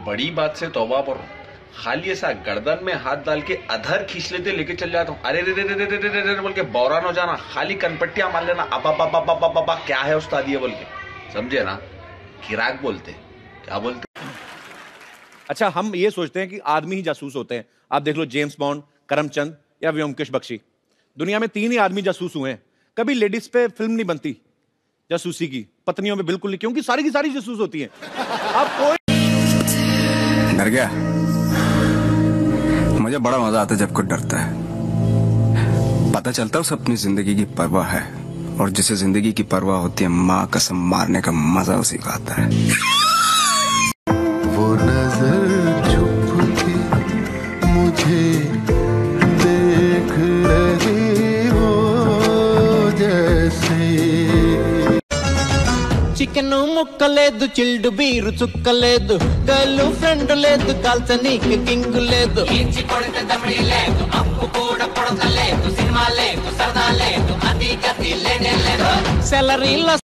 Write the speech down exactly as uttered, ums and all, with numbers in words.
बड़ी बात से तौबा पर खाली ऐसा गर्दन में हाथ डाल के अधर खींच लेते लेके चल जाता हूँ। अरे रे रे रे रे रे रे रे बोल के बौरान हो जाना, खाली कनपट्टियां मार लेना, अबा बा बा बा बा क्या है उस्ताद ये बोल के, समझे ना? किराक बोलते, क्या बोलते? अच्छा, हम ये सोचते हैं कि आदमी ही जासूस होते हैं। आप देख लो जेम्स बॉन्ड, करमचंद या व्योमकेश बख्शी, दुनिया में तीन ही आदमी जासूस हुए हैं। कभी लेडीज पे फिल्म नहीं बनती जासूसी की, पत्नियों में बिल्कुल नहीं, क्योंकि सारी की सारी जासूस होती हैं। आप कोई डर गया? मुझे बड़ा मजा आता है जब कोई डरता है। पता चलता है उसे अपनी जिंदगी की परवाह है, और जिसे जिंदगी की परवाह होती है माँ कसम मारने का मजा उसी का आता है। वो नजर चुप के मुझे देख रही हो जैसे। చికెన్ ముక్కలేదు, చిల్డ్ బీరు చుక్కలేదు, గర్ల్ ఫ్రెండ్ లేదు, కాల్చనీకి కింగ్ లేదు, ఈడ్చి కొడితే దమ్మిడి లేదు, అప్పు కూడా పొడతలేదు, సినిమా లేదు, సరదా లేదు, అది గతి లేనే లేదు, సెలరీలో